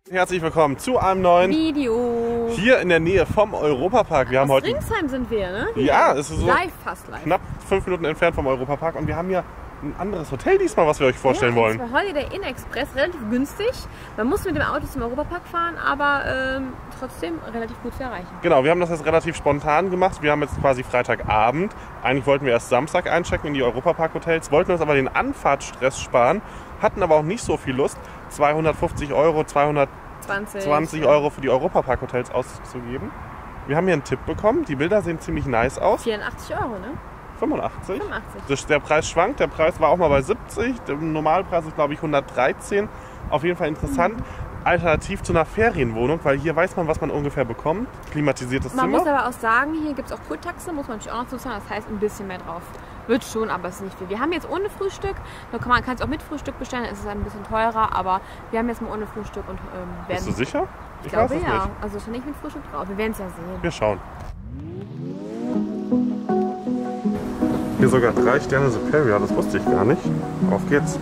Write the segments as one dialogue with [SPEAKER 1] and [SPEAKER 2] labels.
[SPEAKER 1] Herzlich willkommen zu einem neuen
[SPEAKER 2] Video.
[SPEAKER 1] Hier in der Nähe vom Europapark. Wir haben heute
[SPEAKER 2] Ringsheim sind wir, ne?
[SPEAKER 1] Ja, es ist so
[SPEAKER 2] fast live.
[SPEAKER 1] Knapp 5 Minuten entfernt vom Europapark und wir haben hier ein anderes Hotel diesmal, was wir euch vorstellen wollen.
[SPEAKER 2] Das war Holiday Inn Express, relativ günstig. Man muss mit dem Auto zum Europapark fahren, aber trotzdem relativ gut zu erreichen.
[SPEAKER 1] Genau, wir haben das jetzt relativ spontan gemacht. Wir haben jetzt quasi Freitagabend. Eigentlich wollten wir erst Samstag einchecken in die Europapark-Hotels, wollten uns aber den Anfahrtsstress sparen, hatten aber auch nicht so viel Lust, 250 Euro, 220 Euro für die Europapark-Hotels auszugeben. Wir haben hier einen Tipp bekommen. Die Bilder sehen ziemlich nice aus.
[SPEAKER 2] 84 Euro, ne?
[SPEAKER 1] 85. Der Preis schwankt. Der Preis war auch mal bei 70. Der Normalpreis ist, glaube ich, 113. Auf jeden Fall interessant. Alternativ zu einer Ferienwohnung, weil hier weiß man, was man ungefähr bekommt. Klimatisiertes Zimmer.
[SPEAKER 2] Man muss aber auch sagen, hier gibt es auch Kurtaxe, muss man natürlich auch noch so sagen. Das heißt, ein bisschen mehr drauf. Wird schon, aber es ist nicht viel. Wir haben jetzt ohne Frühstück. Man kann es auch mit Frühstück bestellen, dann ist es ein bisschen teurer. Aber wir haben jetzt mal ohne Frühstück und werden...
[SPEAKER 1] Bist du sicher?
[SPEAKER 2] Ich glaube
[SPEAKER 1] weiß es
[SPEAKER 2] ja.
[SPEAKER 1] nicht.
[SPEAKER 2] Also schon nicht mit Frühstück drauf. Wir werden es ja sehen.
[SPEAKER 1] Wir schauen. Hier sogar 3 Sterne Superior, das wusste ich gar nicht. Auf geht's.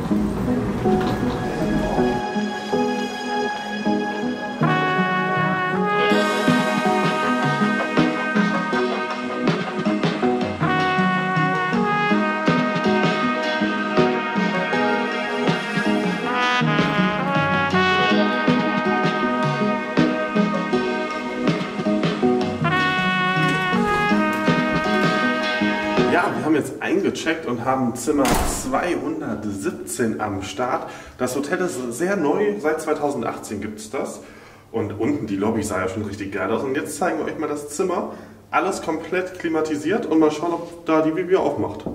[SPEAKER 1] Ja, wir haben jetzt eingecheckt und haben Zimmer 217 am Start. Das Hotel ist sehr neu, seit 2018 gibt es das. Und unten die Lobby sah ja schon richtig geil aus. Und jetzt zeigen wir euch mal das Zimmer. Alles komplett klimatisiert und mal schauen, ob da die Bibi aufmacht.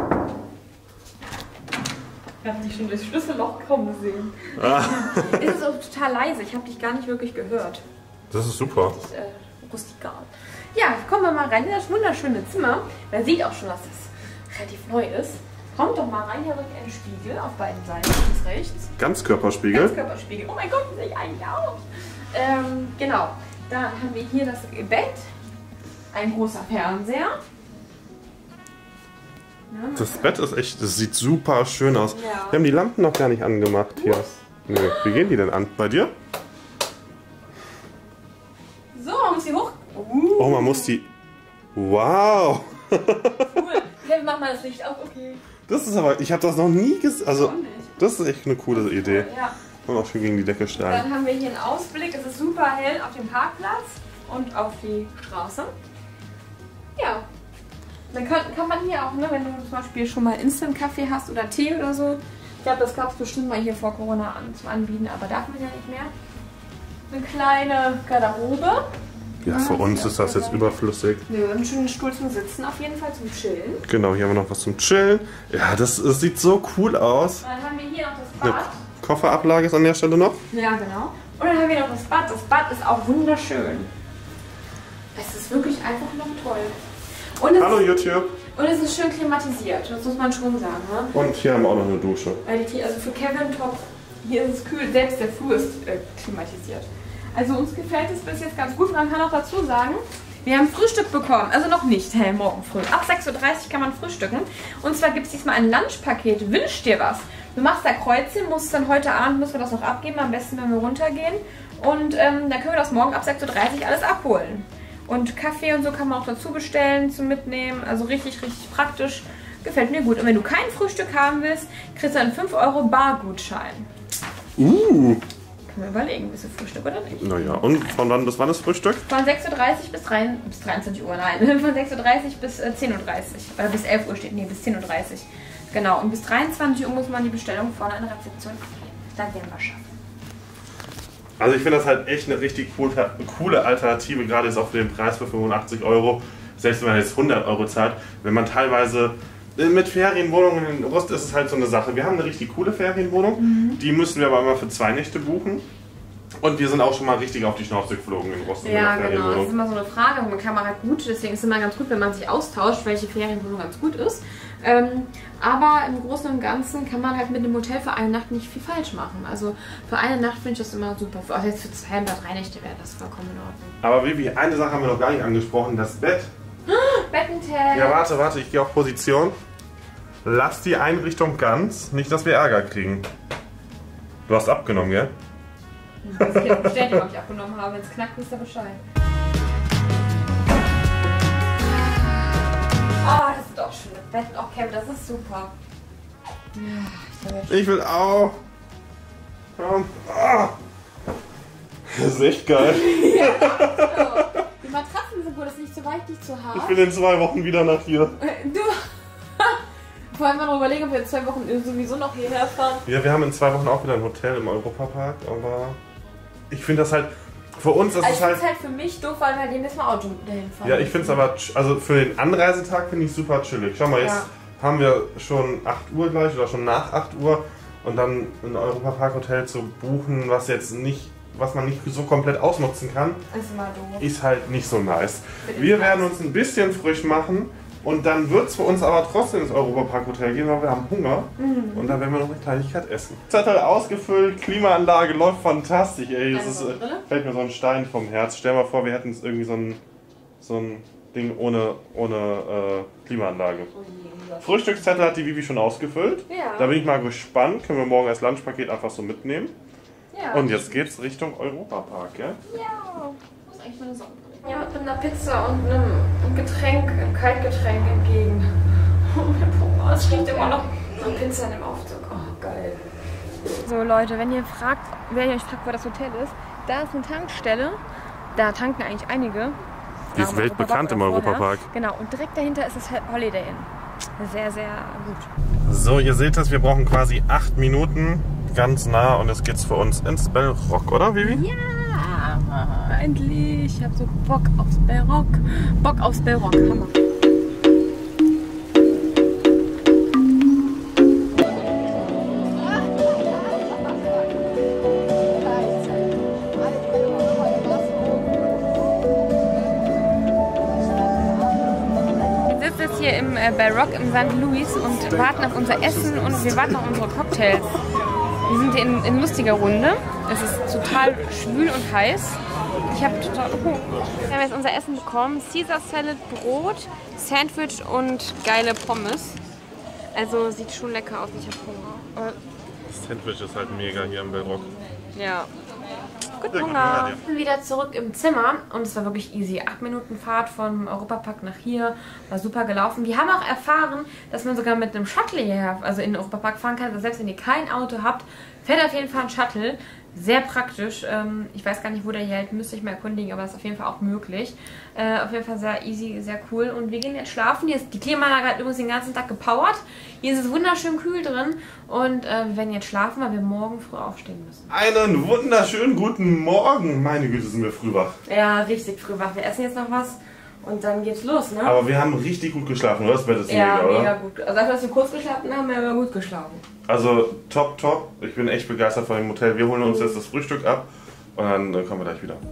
[SPEAKER 2] Ich habe dich schon durchs Schlüsselloch kommen sehen. Es ist auch total leise, ich habe dich gar nicht wirklich gehört.
[SPEAKER 1] Das ist super.
[SPEAKER 2] Das ist rustikal. Ja, kommen wir mal rein in das wunderschöne Zimmer. Man sieht auch schon, dass das relativ neu ist. Kommt doch mal rein, hier rückt ein Spiegel auf beiden Seiten, links, rechts.
[SPEAKER 1] Ganzkörperspiegel.
[SPEAKER 2] Ganzkörperspiegel. Oh mein Gott, wie sehe ich eigentlich aus? Genau. Dann haben wir hier das Bett. Ein großer Fernseher. Ja,
[SPEAKER 1] Das Bett ist echt, das sieht super schön aus.
[SPEAKER 2] Ja.
[SPEAKER 1] Wir haben die Lampen noch gar nicht angemacht hier. Nö. Wie gehen die denn an? Bei dir?
[SPEAKER 2] so, man muss die hoch...
[SPEAKER 1] Oh, man muss die... Wow!
[SPEAKER 2] Cool. Kevin, mach mal das Licht auf, okay.
[SPEAKER 1] Das ist aber... Ich habe das noch nie gesehen. Also,
[SPEAKER 2] Auch nicht.
[SPEAKER 1] das ist echt eine coole Idee.
[SPEAKER 2] Ja.
[SPEAKER 1] Und auch schön gegen die Decke strahlen.
[SPEAKER 2] Dann haben wir hier einen Ausblick. Es ist super hell auf dem Parkplatz und auf die Straße. Ja. Dann kann man hier auch, ne, wenn du zum Beispiel schon mal Instant-Kaffee hast oder Tee oder so. Ich glaube, das gab es bestimmt mal hier vor Corona zum Anbieten, aber darf man ja nicht mehr. Eine kleine Garderobe.
[SPEAKER 1] Ja, für uns ist das jetzt überflüssig.
[SPEAKER 2] Wir haben einen schönen Stuhl zum Sitzen, auf jeden Fall zum Chillen.
[SPEAKER 1] Genau, hier haben wir noch was zum Chillen. Ja, das sieht so cool aus.
[SPEAKER 2] Dann haben wir hier noch das
[SPEAKER 1] Eine
[SPEAKER 2] Bad.
[SPEAKER 1] Kofferablage ist an der Stelle noch.
[SPEAKER 2] Ja, genau. Und dann haben wir noch das Bad. Das Bad ist auch wunderschön. Es ist wirklich einfach noch toll. Und
[SPEAKER 1] Hallo YouTube.
[SPEAKER 2] Und es ist schön klimatisiert, das muss man schon sagen. Ne?
[SPEAKER 1] Und hier haben wir auch noch eine Dusche.
[SPEAKER 2] Also für Kevin top, hier ist es kühl, selbst der Flur ist klimatisiert. Also uns gefällt es bis jetzt ganz gut. Man kann auch dazu sagen, wir haben Frühstück bekommen, also noch nicht, morgen früh. Ab 6:30 Uhr kann man frühstücken. Und zwar gibt es diesmal ein Lunchpaket, wünsch dir was. Du machst da Kreuzchen, musst dann heute Abend, müssen wir das noch abgeben, am besten wenn wir runtergehen. Und dann können wir das morgen ab 6:30 Uhr alles abholen. Und Kaffee und so kann man auch dazu bestellen, zum Mitnehmen. Also richtig, richtig praktisch. Gefällt mir gut. Und wenn du kein Frühstück haben willst, kriegst du einen 5 Euro Bargutschein. Können wir überlegen, willst du Frühstück oder nicht?
[SPEAKER 1] Naja, und von wann bis wann ist Frühstück?
[SPEAKER 2] Von 6:30 Uhr bis 23 Uhr, nein. Von 6:30 Uhr bis 10:30 Uhr. Oder bis 11 Uhr steht, nee, bis 10:30 Uhr. Genau, und bis 23 Uhr muss man die Bestellung vorne an der Rezeption abgeben. Dann werden wir schaffen.
[SPEAKER 1] Also ich finde das halt echt eine richtig coole Alternative, gerade jetzt auch für den Preis für 85 Euro. Selbst wenn man jetzt 100 Euro zahlt, wenn man teilweise mit Ferienwohnungen in Rust ist es halt so eine Sache. Wir haben eine richtig coole Ferienwohnung, die müssen wir aber immer für 2 Nächte buchen. Und wir sind auch schon mal richtig auf die Schnauze geflogen in Rostock.
[SPEAKER 2] Ja, genau. Das ist immer so eine Frage. Man kann mal halt gut, deswegen ist es immer ganz gut, wenn man sich austauscht, welche Ferienwohnung ganz gut ist. Aber im Großen und Ganzen kann man halt mit dem Hotel für eine Nacht nicht viel falsch machen. Also für eine Nacht finde ich das immer super. Auch jetzt für 2 oder 3 Nächte wäre das vollkommen in Ordnung.
[SPEAKER 1] Aber Vivi, eine Sache haben wir noch gar nicht angesprochen, das Bett.
[SPEAKER 2] Bettentel.
[SPEAKER 1] Ja, warte, ich gehe auf Position. Lass die Einrichtung ganz, nicht, dass wir Ärger kriegen. Du hast abgenommen, gell?
[SPEAKER 2] Was ich jetzt bestätigt, ob ich abgenommen habe. Wenn es knackt, wisst ihr Bescheid. Oh, das sind auch schöne Betten. Oh, Kevin, das ist super. Ja,
[SPEAKER 1] ich will auch. Komm. Ah. Das ist echt geil.
[SPEAKER 2] Ja, die Matratzen sind gut, das ist nicht zu weich, nicht zu hart.
[SPEAKER 1] Ich will in 2 Wochen wieder nach hier.
[SPEAKER 2] Du. Vor allem mal noch überlegen, ob wir in 2 Wochen sowieso noch hierher fahren.
[SPEAKER 1] Ja, wir haben in 2 Wochen auch wieder ein Hotel im Europapark, aber ich finde das halt, für uns ist es halt...
[SPEAKER 2] halt für mich doof, weil wir jedes Mal Auto dahin fahren.
[SPEAKER 1] Ja, ich finde es aber, also für den Anreisetag finde ich super chillig. Schau mal, jetzt haben wir schon 8 Uhr gleich oder schon nach 8 Uhr und dann ein Europapark-Hotel zu buchen, was man nicht so komplett ausnutzen kann, ist halt nicht so nice. Wir werden uns ein bisschen frisch machen und dann wird es für uns aber trotzdem ins Europapark-Hotel gehen, weil wir haben Hunger und dann werden wir noch eine Kleinigkeit essen. Zettel ausgefüllt, Klimaanlage läuft fantastisch, ey. Das fällt mir so ein Stein vom Herz. Stell mal vor, wir hätten es irgendwie so ein Ding ohne Klimaanlage. Frühstückszettel hat die Vivi schon ausgefüllt.
[SPEAKER 2] Ja.
[SPEAKER 1] Da bin ich mal gespannt. Können wir morgen als Lunchpaket einfach so mitnehmen.
[SPEAKER 2] Ja.
[SPEAKER 1] Und jetzt geht's Richtung Europapark, gell?
[SPEAKER 2] Ja. Muss eigentlich meine Sonnenbrille. Ja, mit einer Pizza und einem Getränk, einem Kaltgetränk entgegen. Oh, es riecht immer noch nach Pizza in dem Aufzug. Oh, geil. So Leute, wenn ihr euch fragt, wo das Hotel ist, da ist eine Tankstelle. Da tanken eigentlich einige.
[SPEAKER 1] Die ist weltbekannt im Europapark.
[SPEAKER 2] Genau, und direkt dahinter ist das Holiday Inn. Sehr, sehr gut.
[SPEAKER 1] So, ihr seht es, wir brauchen quasi 8 Minuten, ganz nah, und jetzt geht's für uns ins Bellrock, oder Vivi?
[SPEAKER 2] Ja, endlich. Ich habe so Bock aufs Bellrock. Bock aufs Bellrock, Hammer. Hier im Bellrock im St. Louis und warten auf unser Essen und wir warten auf unsere Cocktails. Wir sind hier in lustiger Runde. Es ist total schwül und heiß. Ich habe total Hunger. Wir haben jetzt unser Essen bekommen. Caesar Salad, Brot, Sandwich und geile Pommes. Also sieht schon lecker aus. Ich habe Hunger.
[SPEAKER 1] Sandwich ist halt mega hier im Bellrock.
[SPEAKER 2] Ja. Gut, Hunger. Ich bin wieder zurück im Zimmer und es war wirklich easy. 8 Minuten Fahrt vom Europapark nach hier, war super gelaufen. Wir haben auch erfahren, dass man sogar mit einem Shuttle hierher, also in den Europapark fahren kann. Also selbst wenn ihr kein Auto habt, fährt auf jeden Fall ein Shuttle. Sehr praktisch. Ich weiß gar nicht, wo der hier hält, müsste ich mal erkundigen, aber das ist auf jeden Fall auch möglich. Auf jeden Fall sehr easy, sehr cool. Und wir gehen jetzt schlafen. Hier ist die Klimaanlage hat übrigens den ganzen Tag gepowert. Hier ist es wunderschön kühl drin. Und wir werden jetzt schlafen, weil wir morgen früh aufstehen müssen.
[SPEAKER 1] Einen wunderschönen guten Morgen. Meine Güte, sind wir früh wach.
[SPEAKER 2] Ja, richtig früh wach. Wir essen jetzt noch was. Und dann geht's los, ne?
[SPEAKER 1] Aber wir haben richtig gut geschlafen, oder? Das Bett ist
[SPEAKER 2] ja,
[SPEAKER 1] mega, oder?
[SPEAKER 2] Mega gut. Also dafür, dass wir kurz geschlafen haben, haben wir aber gut geschlafen.
[SPEAKER 1] Also top, top. Ich bin echt begeistert von dem Hotel. Wir holen uns jetzt das Frühstück ab und dann kommen wir gleich wieder.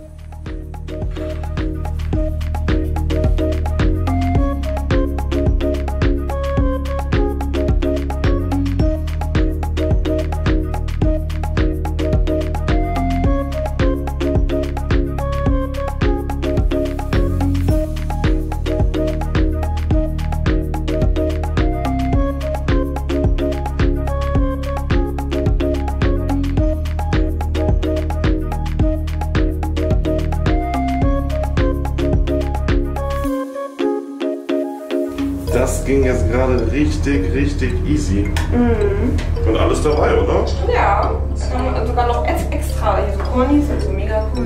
[SPEAKER 1] Das ging jetzt gerade richtig easy. Mhm. Und alles dabei, oder?
[SPEAKER 2] Ja, sogar noch extra. Hier so Cornys, also mega cool.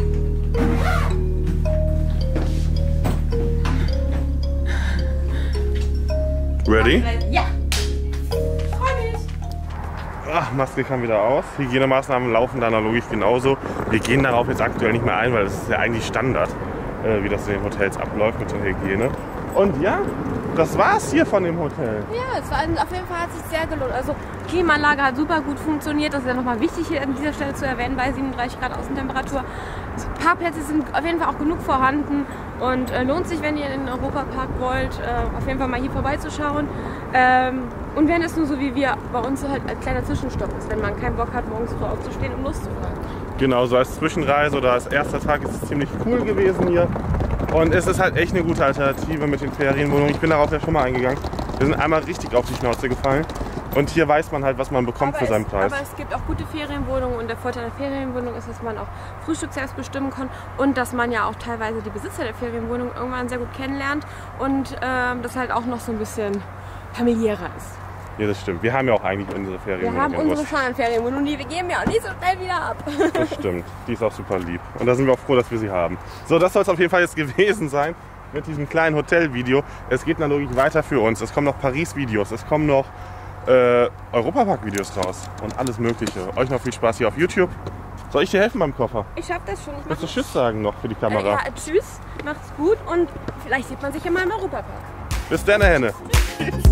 [SPEAKER 1] Ready?
[SPEAKER 2] Ja. Freu mich.
[SPEAKER 1] Ach, Maske kam wieder aus. Hygienemaßnahmen laufen da logisch genauso. Wir gehen darauf jetzt aktuell nicht mehr ein, weil das ist ja eigentlich Standard, wie das in den Hotels abläuft mit der Hygiene. Und ja, das war's hier von dem Hotel.
[SPEAKER 2] Ja, es war, auf jeden Fall hat sich sehr gelohnt. Also die Klimaanlage hat super gut funktioniert. Das ist ja nochmal wichtig hier an dieser Stelle zu erwähnen, bei 37 Grad Außentemperatur. Also Parkplätze sind auf jeden Fall auch genug vorhanden und lohnt sich, wenn ihr in den Europapark wollt, auf jeden Fall mal hier vorbeizuschauen. Und wenn es nur so wie wir bei uns halt ein kleiner Zwischenstopp ist, wenn man keinen Bock hat, morgens früh aufzustehen, um loszufahren.
[SPEAKER 1] Genau, so als Zwischenreise oder als erster Tag ist es ziemlich cool gewesen hier. Und es ist halt echt eine gute Alternative mit den Ferienwohnungen. Ich bin darauf ja schon mal eingegangen. Wir sind einmal richtig auf die Schnauze gefallen. Und hier weiß man halt, was man bekommt für seinen Preis.
[SPEAKER 3] Aber es gibt auch gute Ferienwohnungen und der Vorteil der Ferienwohnung ist, dass man auch Frühstück selbst bestimmen kann und dass man ja auch teilweise die Besitzer der Ferienwohnung irgendwann sehr gut kennenlernt und das halt auch noch so ein bisschen familiärer ist.
[SPEAKER 1] Ja, das stimmt. Wir haben ja auch eigentlich unsere Ferienwohnung.
[SPEAKER 3] Wir haben unsere Ferienwohnung, die geben wir auch nicht so schnell wieder ab.
[SPEAKER 1] Das stimmt. Die ist auch super lieb. Und da sind wir auch froh, dass wir sie haben. So, das soll es auf jeden Fall jetzt gewesen sein mit diesem kleinen Hotelvideo. Es geht natürlich weiter für uns. Es kommen noch Paris-Videos. Es kommen noch Europapark-Videos raus und alles Mögliche. Euch noch viel Spaß hier auf YouTube. Soll ich dir helfen beim Koffer?
[SPEAKER 3] Ich schaff das schon.
[SPEAKER 1] Willst du Tschüss sagen noch für die Kamera?
[SPEAKER 3] Ja, tschüss, macht's gut und vielleicht sieht man sich ja mal im Europapark.
[SPEAKER 1] Bis dann, Henne.